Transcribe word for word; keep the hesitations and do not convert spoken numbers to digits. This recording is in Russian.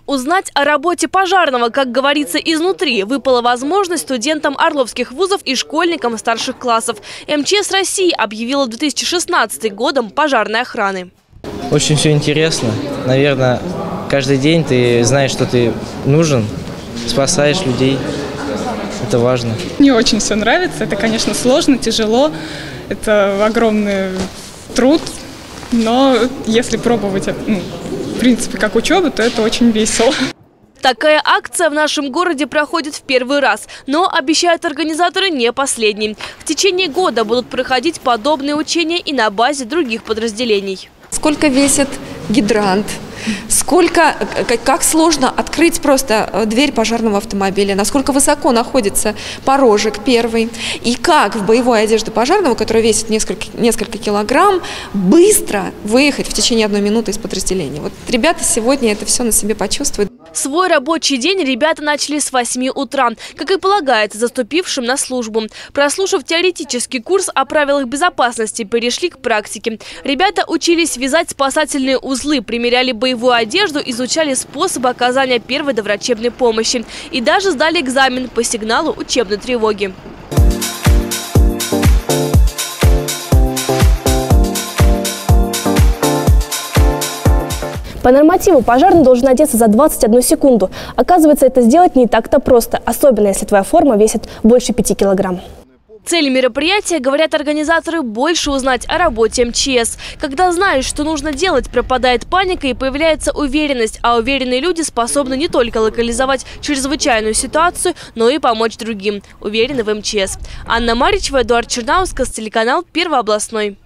Узнать о работе пожарного, как говорится, изнутри, выпала возможность студентам орловских вузов и школьникам старших классов. эм че эс России объявила две тысячи шестнадцатый годом пожарной охраны. Очень все интересно. Наверное, каждый день ты знаешь, что ты нужен, спасаешь людей. Это важно. Мне очень все нравится. Это, конечно, сложно, тяжело. Это огромный труд. Но если пробовать, ну, в принципе, как учеба, то это очень весело. Такая акция в нашем городе проходит в первый раз, но, обещают организаторы, не последний. В течение года будут проходить подобные учения и на базе других подразделений. Сколько весит гидрант? Сколько, как сложно открыть просто дверь пожарного автомобиля, насколько высоко находится порожек первый, и как в боевой одежде пожарного, которая весит несколько, несколько килограмм, быстро выехать в течение одной минуты из подразделения. Вот ребята сегодня это все на себе почувствуют. Свой рабочий день ребята начали с восьми утра, как и полагается заступившим на службу. Прослушав теоретический курс о правилах безопасности, перешли к практике. Ребята учились вязать спасательные узлы, примеряли боевую одежду, изучали способы оказания первой доврачебной помощи и даже сдали экзамен по сигналу учебной тревоги. По нормативу пожарный должен одеться за двадцать одну секунду. Оказывается, это сделать не так-то просто, особенно если твоя форма весит больше пяти килограмм. Цель мероприятия, говорят организаторы, больше узнать о работе эм че эс. Когда знаешь, что нужно делать, пропадает паника и появляется уверенность. А уверенные люди способны не только локализовать чрезвычайную ситуацию, но и помочь другим. Уверены в эм че эс. Анна Маричева, Эдуард Чернаускас, телеканал Первый областной.